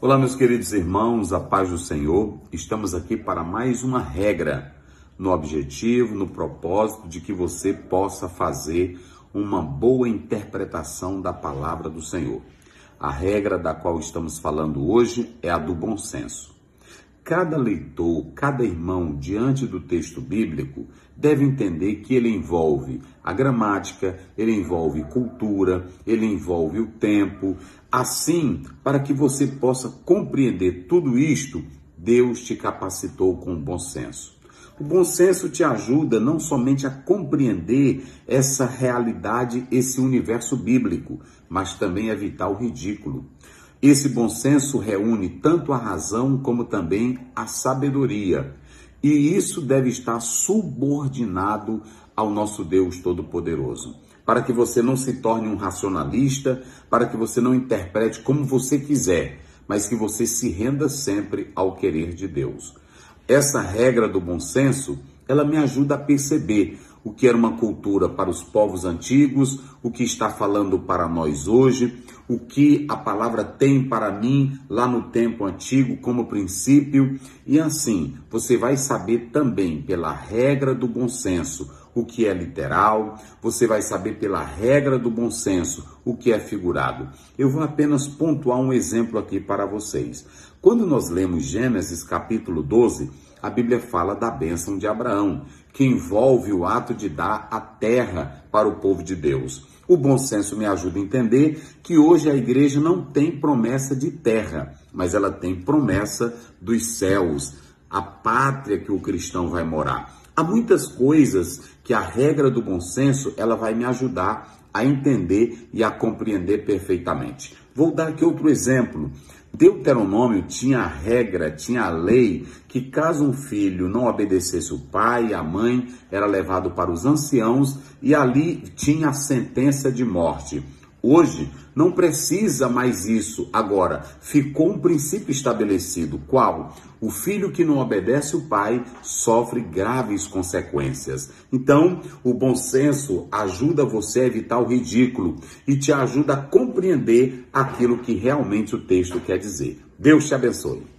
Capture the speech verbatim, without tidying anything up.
Olá, meus queridos irmãos, a paz do Senhor. Estamos aqui para mais uma regra, no objetivo, no propósito de que você possa fazer uma boa interpretação da palavra do Senhor. A regra da qual estamos falando hoje é a do bom senso. Cada leitor, cada irmão, diante do texto bíblico, deve entender que ele envolve a gramática, ele envolve cultura, ele envolve o tempo. Assim, para que você possa compreender tudo isto, Deus te capacitou com o bom senso. O bom senso te ajuda não somente a compreender essa realidade, esse universo bíblico, mas também a evitar o ridículo. Esse bom senso reúne tanto a razão como também a sabedoria. E isso deve estar subordinado ao nosso Deus Todo-Poderoso. Para que você não se torne um racionalista, para que você não interprete como você quiser, mas que você se renda sempre ao querer de Deus. Essa regra do bom senso, ela me ajuda a perceber o que era uma cultura para os povos antigos, o que está falando para nós hoje, o que a palavra tem para mim lá no tempo antigo como princípio. E assim, você vai saber também pela regra do bom senso o que é literal, você vai saber pela regra do bom senso o que é figurado. Eu vou apenas pontuar um exemplo aqui para vocês. Quando nós lemos Gênesis capítulo doze, a Bíblia fala da bênção de Abraão, que envolve o ato de dar a terra para o povo de Deus. O bom senso me ajuda a entender que hoje a igreja não tem promessa de terra, mas ela tem promessa dos céus, a pátria que o cristão vai morar. Há muitas coisas que a regra do bom senso ela vai me ajudar a entender e a compreender perfeitamente. Vou dar aqui outro exemplo. Deuteronômio tinha a regra, tinha a lei, que caso um filho não obedecesse o pai e a mãe, era levado para os anciãos e ali tinha a sentença de morte. Hoje não precisa mais isso. Agora, ficou um princípio estabelecido. Qual? O filho que não obedece o pai sofre graves consequências. Então, o bom senso ajuda você a evitar o ridículo e te ajuda a compreender aquilo que realmente o texto quer dizer. Deus te abençoe.